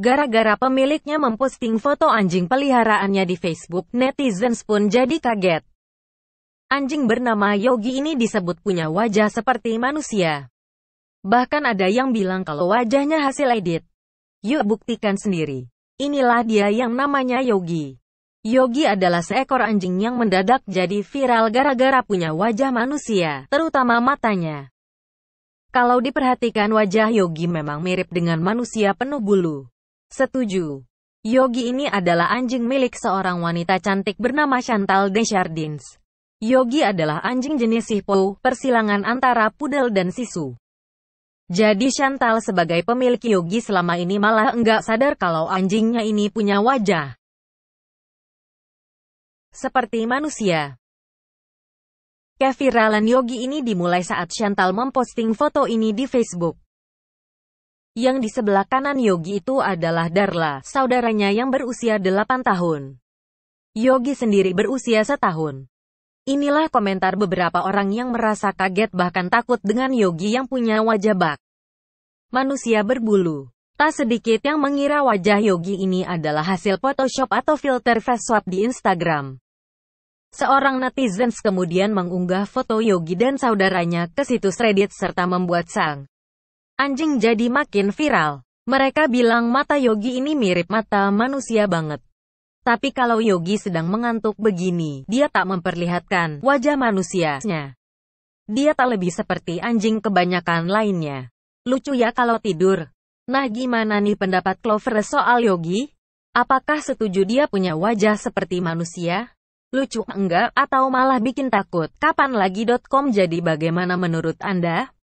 Gara-gara pemiliknya memposting foto anjing peliharaannya di Facebook, netizens pun jadi kaget. Anjing bernama Yogi ini disebut punya wajah seperti manusia. Bahkan ada yang bilang kalau wajahnya hasil edit. Yuk buktikan sendiri. Inilah dia yang namanya Yogi. Yogi adalah seekor anjing yang mendadak jadi viral gara-gara punya wajah manusia, terutama matanya. Kalau diperhatikan wajah Yogi memang mirip dengan manusia penuh bulu. Setuju. Yogi ini adalah anjing milik seorang wanita cantik bernama Chantal Deschardins. Yogi adalah anjing jenis Shih Tzu, persilangan antara Poodle dan Shih Tzu. Jadi Chantal sebagai pemilik Yogi selama ini malah enggak sadar kalau anjingnya ini punya wajah seperti manusia. Keviralan Yogi ini dimulai saat Chantal memposting foto ini di Facebook. Yang di sebelah kanan Yogi itu adalah Darla, saudaranya yang berusia 8 tahun. Yogi sendiri berusia 1 tahun. Inilah komentar beberapa orang yang merasa kaget bahkan takut dengan Yogi yang punya wajah bak manusia berbulu. Tak sedikit yang mengira wajah Yogi ini adalah hasil Photoshop atau filter face swap di Instagram. Seorang netizens kemudian mengunggah foto Yogi dan saudaranya ke situs Reddit serta membuat sang anjing jadi makin viral. Mereka bilang mata Yogi ini mirip mata manusia banget. Tapi kalau Yogi sedang mengantuk begini, dia tak memperlihatkan wajah manusianya. Dia tak lebih seperti anjing kebanyakan lainnya. Lucu ya kalau tidur. Nah gimana nih pendapat Clover soal Yogi? Apakah setuju dia punya wajah seperti manusia? Lucu enggak? Atau malah bikin takut? Kapanlagi.com jadi bagaimana menurut Anda?